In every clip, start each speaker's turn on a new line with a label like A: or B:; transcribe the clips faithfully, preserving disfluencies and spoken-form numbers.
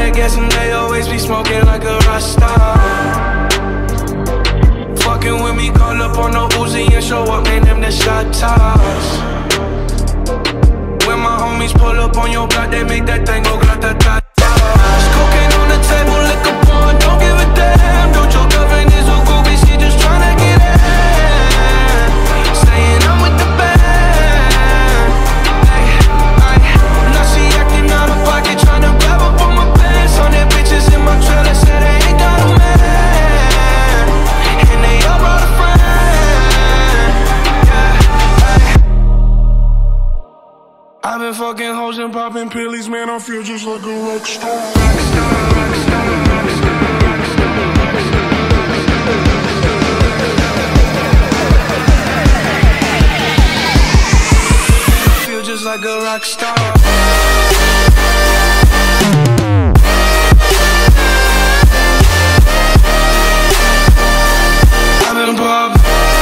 A: they guessing they always be smoking like a Rasta. Fucking with me, call up on no Uzi and show up, name them the shot toss. When my homies pull up on your block, they make that thing go grata-ta-ta. Cocaine on the table, liquor porn, don't give a damn. Don't your girlfriend is a groupie, she just tryna get in. Saying I'm with the band. Ay, ay. Now she acting out of pocket, tryna grab up on my pants. On their bitches in my trailer, said they ain't got a man. And they all brought a friend. Yeah, ay. I've been fucking hoes and popping pillies, man, I feel just like a rock star. Rock star, rock star, rock star, rock star, rock star. I feel just like a rock star. I've been popping.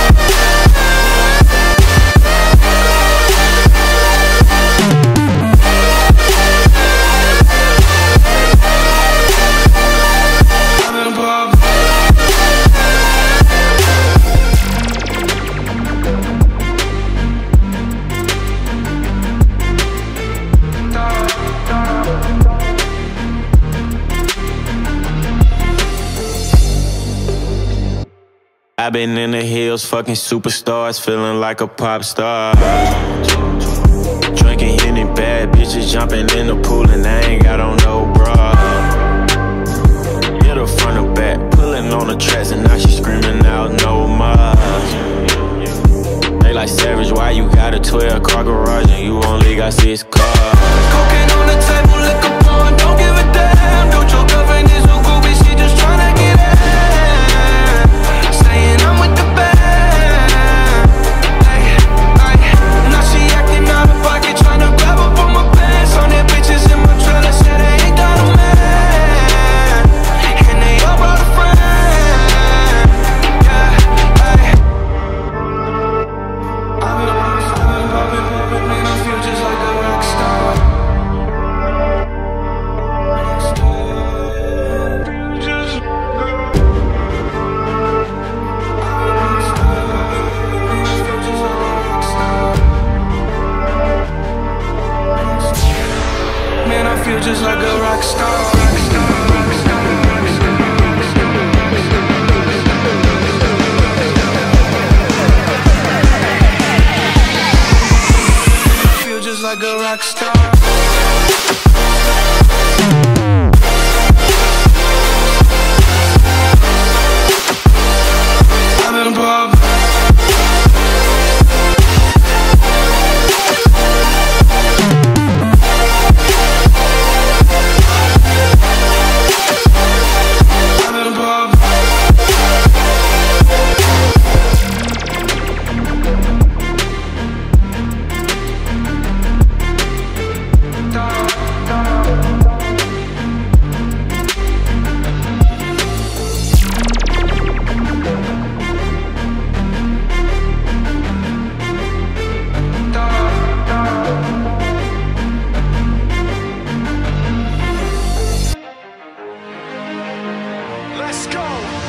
B: I've been in the hills, fucking superstars, feeling like a pop star. Drinking Henny, bad bitches jumping in the pool, and I ain't got on no bra. Hit her front or back, pulling on the tracks, and now she screaming out no more. They like, Savage, why you got a twelve car garage and you only got six cars?
A: Cocaine on the table, liquor porn, don't give a damn. Don't your girlfriend is a groupie, she just tryna get in. Saying I'm with the band. Ay, ay. Now she acting out of pocket, tryna grab up on my pants. On their bitches in my trailer, said they ain't got a man. And they all brought a friend. Yeah, ay. I've been poppin', poppin', poppin', man, I feel just like a rock star. Man, I feel just like a rock star. Rock star, rock star, rock star, rock star, I feel just like a rock star. I've been poppin'. Let's go.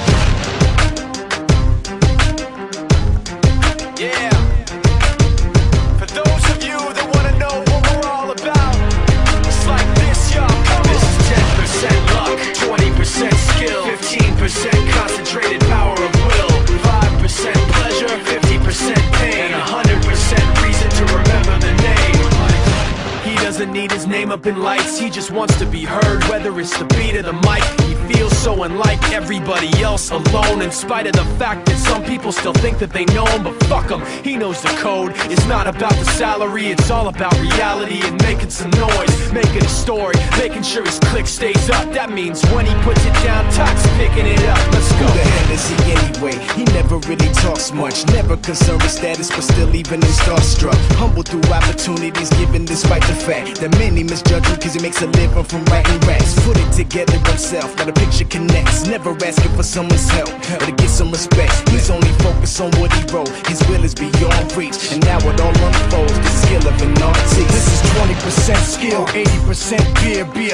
A: Yeah. For those of you that want to know what we're all about, it's like this, y'all. This is ten percent luck, twenty percent skill, fifteen percent concentrated power of will, five percent pleasure, fifty percent pain, and one hundred percent reason to remember the name. He doesn't need his name up in lights, he just wants to be heard, whether it's the beat of the mic. He feels so unlike everybody else, alone, in spite of the fact that some people still think that they know him. But fuck him, he knows the code. It's not about the salary, it's all about reality and making some noise, making a story, making sure his click stays up. That means when he puts it down, Tox picking it up. Let's go.
C: Who the hell is he anyway? He never really talks much, never concerned with status, but still even in starstruck. Humble through opportunities given despite the fact that many misjudge him cause he makes a living from writing raps. Put it together himself, got a picture connects, never asking for someone's help or to get some respect. He's only focused on what he wrote, his will is beyond reach, and now it all unfolds, the skill of an artist. This is twenty percent skill, eighty percent beer, be a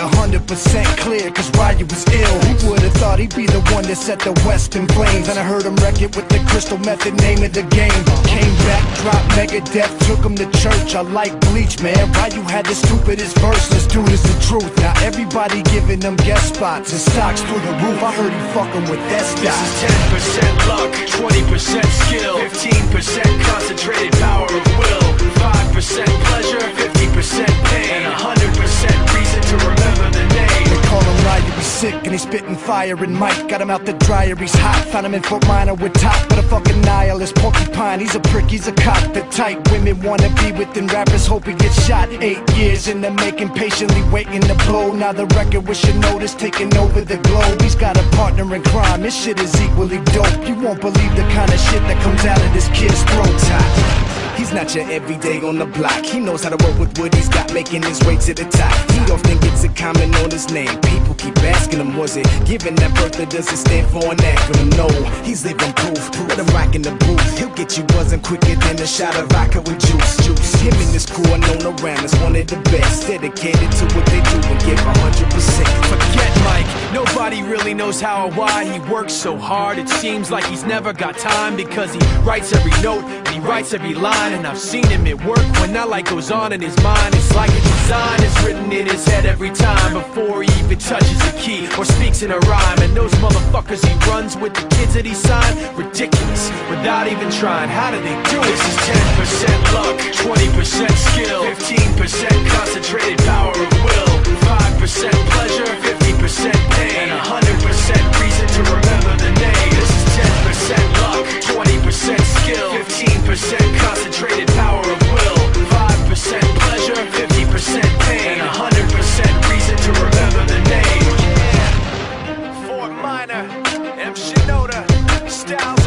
C: hundred percent clear, cause Ryu was ill. Who would've thought he'd be the one that set the West in flames? And I heard him wreck it with the Crystal Method, name of the game. Came back, dropped Megadeth, took him to church. I like Bleach, man. Ryu had the stupidest verse. Let's do this the truth. Now everybody giving them guest spots and stocks through the roof. I heard he fucking with that stock.
A: This is ten percent luck, twenty percent skill, fifteen percent concentrated power of will, five percent pleasure, fifty percent pain, and one hundred percent reason to remember the name.
C: They call him Ryu, he's sick and he's spitting fire. And Mike got him out the dryer, he's hot. Found him in Fort Minor with top, but a fucking nihilist porcupine. He's a prick, he's a cock. The type women wanna be with, and rappers hope he gets shot. Eight years in the making, patiently waiting to blow. Now the record with your notice taking over the globe. He's got a partner in crime, this shit is equally dope. You won't believe the kind of shit that comes out of this kid's throat. Top. He's not your everyday on the block. He knows how to work with what he's got, making his way to the top. He often gets a comment on his name. People keep asking him, was it given that birth, or does it stand for an acronym? No, he's living proof. Let him rock in the booth. He'll get you buzzing quicker than a shot of vodka with juice. Juice. Him and his crew are known around as one of the best, dedicated to what they do and give one hundred percent.
A: Forget Mike, nobody really knows how or why he works so hard. It seems like he's never got time, because he writes every note and he writes every line. And I've seen him at work when that light goes on in his mind. It's like a design is written in his head every time, before he even touches a key or speaks in a rhyme. And those motherfuckers he runs with, the kids that he signed, ridiculous, without even trying. How do they do it? This is ten percent luck, twenty percent skill, fifteen percent concentrated power of will, five percent pleasure, fifty percent pain, and one hundred percent reason to remember the name. This is ten percent luck, twenty percent skill, fifteen percent concentrated power of will, five percent pleasure, fifty percent pain, and one hundred percent reason to remember the name. Yeah. Fort Minor, M. Shinoda, Style